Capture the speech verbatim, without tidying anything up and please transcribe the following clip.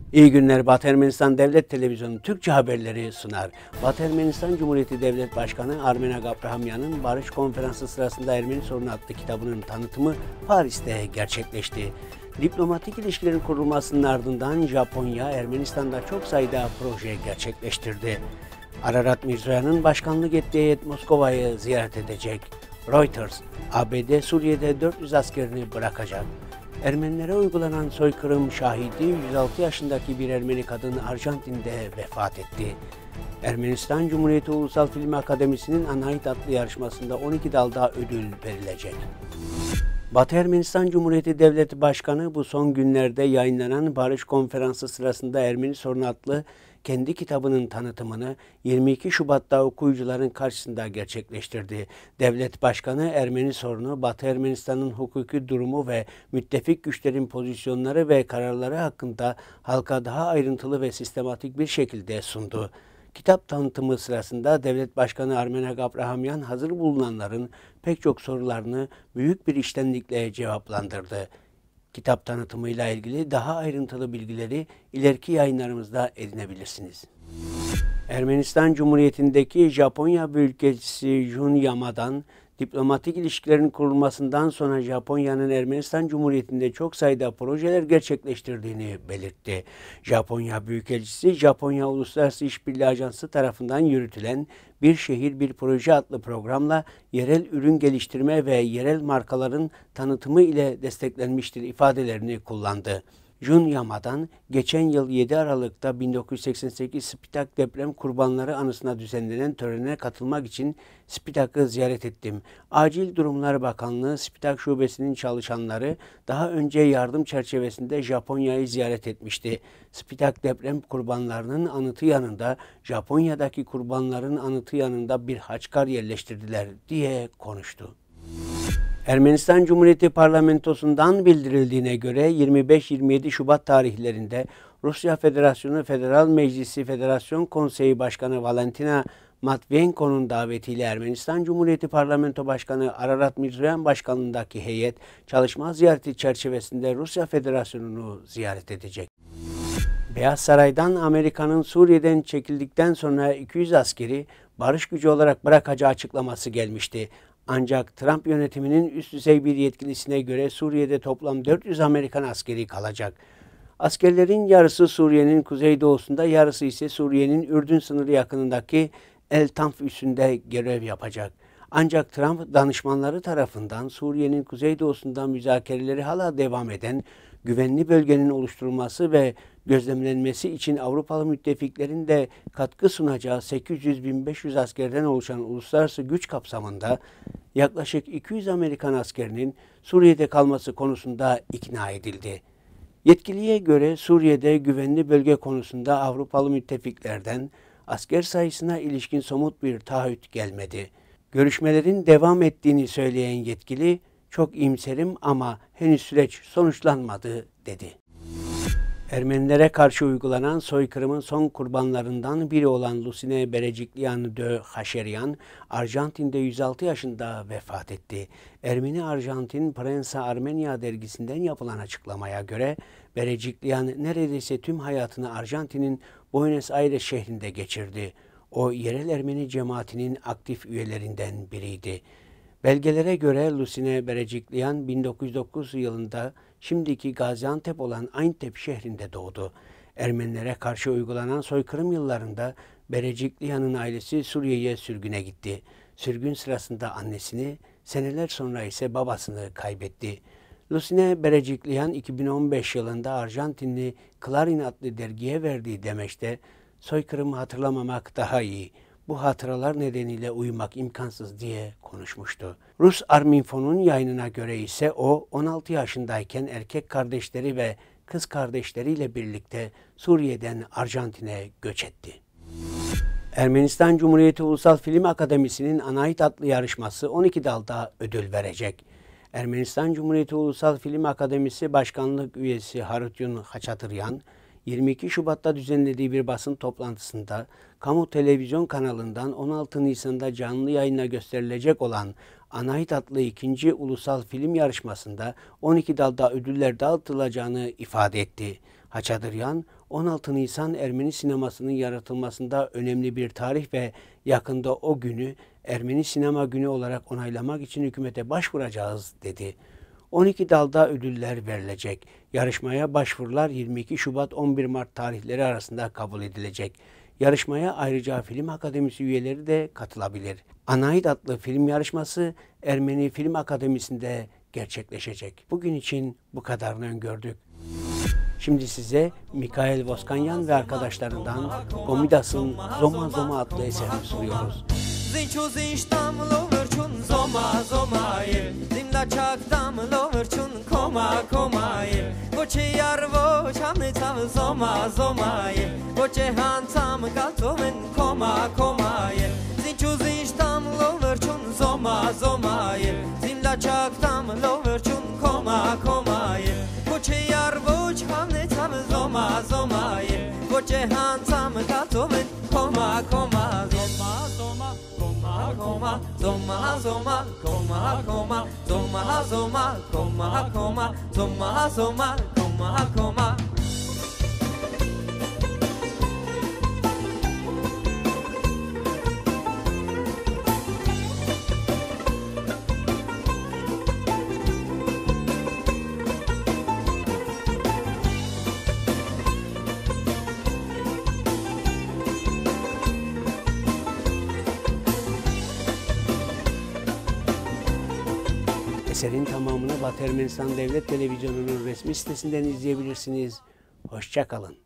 İyi günler. Batı Ermenistan Devlet Televizyonu Türkçe haberleri sunar. Batı Ermenistan Cumhuriyeti Devlet Başkanı Armenak Abrahamyan'ın Barış Konferansı sırasında Ermeni Sorunu adlı kitabının tanıtımı Paris'te gerçekleşti. Diplomatik ilişkilerin kurulmasının ardından Japonya, Ermenistan'da çok sayıda proje gerçekleştirdi. Ararat Mirzoyan'ın başkanlık ettiği heyet Moskova'yı ziyaret edecek. Reuters, A B D Suriye'de dört yüz askerini bırakacak. Ermenilere uygulanan soykırım şahidi yüz altı yaşındaki bir Ermeni kadın Arjantin'de vefat etti. Ermenistan Cumhuriyeti Ulusal Film Akademisi'nin Anahit adlı yarışmasında on iki dalda ödül verilecek. Batı Ermenistan Cumhuriyeti Devleti Başkanı bu son günlerde yayınlanan Barış Konferansı sırasında Ermeni Sorunu adlı kendi kitabının tanıtımını yirmi iki Şubat'ta okuyucuların karşısında gerçekleştirdi. Devlet Başkanı Ermeni sorunu, Batı Ermenistan'ın hukuki durumu ve müttefik güçlerin pozisyonları ve kararları hakkında halka daha ayrıntılı ve sistematik bir şekilde sundu. Kitap tanıtımı sırasında Devlet Başkanı Armenak Abrahamyan hazır bulunanların pek çok sorularını büyük bir içtenlikle cevaplandırdı. Kitap tanıtımıyla ilgili daha ayrıntılı bilgileri ileriki yayınlarımızda edinebilirsiniz. Ermenistan Cumhuriyeti'ndeki Japonya Büyükelçisi Jun Yama'dan diplomatik ilişkilerin kurulmasından sonra Japonya'nın Ermenistan Cumhuriyeti'nde çok sayıda projeler gerçekleştirdiğini belirtti. Japonya Büyükelçisi, Japonya Uluslararası İşbirliği Ajansı tarafından yürütülen Bir Şehir Bir Proje adlı programla yerel ürün geliştirme ve yerel markaların tanıtımı ile desteklenmiştir ifadelerini kullandı. Jun Yama'dan geçen yıl yedi Aralık'ta bin dokuz yüz seksen sekiz Spitak deprem kurbanları anısına düzenlenen törene katılmak için Spitak'ı ziyaret ettim. Acil Durumlar Bakanlığı Spitak Şubesi'nin çalışanları daha önce yardım çerçevesinde Japonya'yı ziyaret etmişti. Spitak deprem kurbanlarının anıtı yanında Japonya'daki kurbanların anıtı yanında bir haçkar yerleştirdiler diye konuştu. Ermenistan Cumhuriyeti Parlamentosu'ndan bildirildiğine göre yirmi beş yirmi yedi Şubat tarihlerinde Rusya Federasyonu Federal Meclisi Federasyon Konseyi Başkanı Valentina Matvienko'nun davetiyle Ermenistan Cumhuriyeti Parlamento Başkanı Ararat Mirzoyan başkanlığındaki heyet çalışma ziyareti çerçevesinde Rusya Federasyonu'nu ziyaret edecek. Beyaz Saray'dan Amerika'nın Suriye'den çekildikten sonra iki yüz askeri barış gücü olarak bırakacağı açıklaması gelmişti. Ancak Trump yönetiminin üst düzey bir yetkilisine göre Suriye'de toplam dört yüz Amerikan askeri kalacak. Askerlerin yarısı Suriye'nin kuzeydoğusunda, yarısı ise Suriye'nin Ürdün sınırı yakınındaki El Tanf üssünde görev yapacak. Ancak Trump danışmanları tarafından Suriye'nin kuzeydoğusunda müzakereleri hala devam eden güvenli bölgenin oluşturulması ve gözlemlenmesi için Avrupalı müttefiklerin de katkı sunacağı sekiz yüz bin beş yüz askerden oluşan uluslararası güç kapsamında yaklaşık iki yüz Amerikan askerinin Suriye'de kalması konusunda ikna edildi. Yetkiliye göre Suriye'de güvenli bölge konusunda Avrupalı müttefiklerden asker sayısına ilişkin somut bir taahhüt gelmedi. Görüşmelerin devam ettiğini söyleyen yetkili, "Çok iyimserim ama henüz süreç sonuçlanmadı," dedi. Ermenilere karşı uygulanan soykırımın son kurbanlarından biri olan Lusine Bereciklian de Haşeryan, Arjantin'de yüz altı yaşında vefat etti. Ermeni Arjantin Prensa Armenia dergisinden yapılan açıklamaya göre Bereciklian neredeyse tüm hayatını Arjantin'in Buenos Aires şehrinde geçirdi. O yerel Ermeni cemaatinin aktif üyelerinden biriydi. Belgelere göre Lusine Bereciklian bin dokuz yüz dokuz yılında şimdiki Gaziantep olan Ayntep şehrinde doğdu. Ermenilere karşı uygulanan soykırım yıllarında Bereciklian'ın ailesi Suriye'ye sürgüne gitti. Sürgün sırasında annesini, seneler sonra ise babasını kaybetti. Lusine Bereciklian iki bin on beş yılında Arjantinli Clarín adlı dergiye verdiği demeçte "Soykırımı hatırlamamak daha iyi. Bu hatıralar nedeniyle uyumak imkansız," diye konuşmuştu. Rus Arminfo'nun yayınına göre ise o on altı yaşındayken erkek kardeşleri ve kız kardeşleriyle birlikte Suriye'den Arjantin'e göç etti. Ermenistan Cumhuriyeti Ulusal Film Akademisi'nin Anahit adlı yarışması on iki dalda ödül verecek. Ermenistan Cumhuriyeti Ulusal Film Akademisi Başkanlık Üyesi Harutyun Haçatıryan, yirmi iki Şubat'ta düzenlediği bir basın toplantısında kamu televizyon kanalından on altı Nisan'da canlı yayına gösterilecek olan Anahit adlı ikinci ulusal film yarışmasında on iki dalda ödüller dağıtılacağını ifade etti. Haçadıryan, on altı Nisan Ermeni sinemasının yaratılmasında önemli bir tarih ve yakında o günü Ermeni Sinema Günü olarak onaylamak için hükümete başvuracağız dedi. on iki dalda ödüller verilecek. Yarışmaya başvurular yirmi iki Şubat on bir Mart tarihleri arasında kabul edilecek. Yarışmaya ayrıca Film Akademisi üyeleri de katılabilir. Anaid adlı film yarışması Ermeni Film Akademisi'nde gerçekleşecek. Bugün için bu kadarını öngördük. Şimdi size Mikhail Voskanyan ve arkadaşlarından Gomidas'ın Zoma Zoma adlı eserini sunuyoruz. Zinçu zinçtam loverçun zoma zomaye Zimla çaktam loverçun koma komaye Voçe yar voç hamne tam zoma zomaye Voçe han tam galtoven koma komaye Zinçu zinçtam loverçun zoma zomaye Zimla çaktam loverçun koma komaye Voçe yar voç hamne tam zoma zomaye Voçe han tam galtoven koma koma Zoma zoma Koma, zoma, zoma, koma, koma, zoma, zoma, koma, koma, zoma, zoma, koma, koma. Eserin tamamını Batı Ermenistan Devlet Televizyonu'nun resmi sitesinden izleyebilirsiniz. Hoşça kalın.